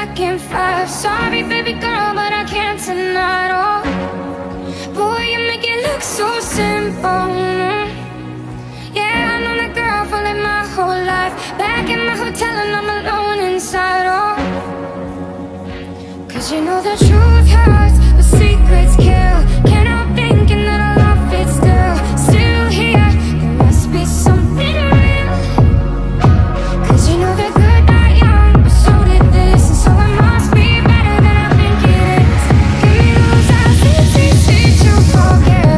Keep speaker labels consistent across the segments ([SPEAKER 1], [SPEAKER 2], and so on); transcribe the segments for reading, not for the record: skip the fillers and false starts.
[SPEAKER 1] back in 5. Sorry baby girl, but I can't tonight. Oh boy, you make it look so simple. Yeah, I know that girl for like my whole life. Back in my hotel and I'm alone inside. Oh, cause you know the truth hurts, but secrets kill. Can't help thinking that I love it still. Still here, there must be something real. Cause you know that good die young, but so did this. And so it must be better than I think it is. Give me those eyes, it's easy to forget.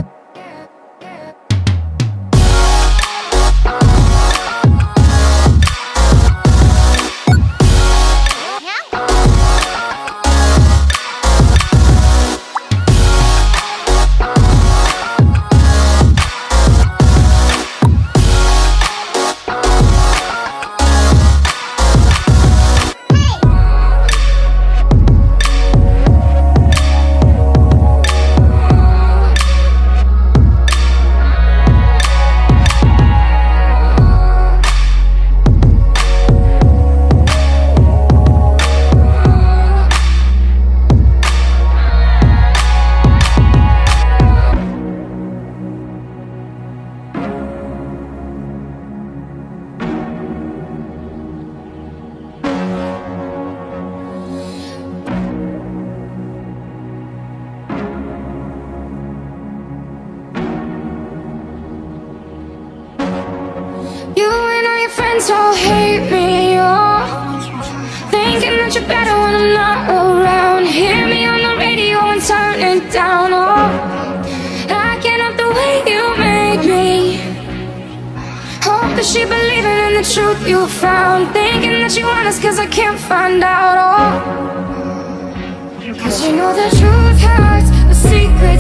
[SPEAKER 1] You and all your friends all hate me, oh, thinking that you're better when I'm not around. Hear me on the radio and turn it down, oh, I can't help the way you make me. Hope that she believing in the truth you found. Thinking that you want us cause I can't find out, oh, cause you know the truth hurts, but secret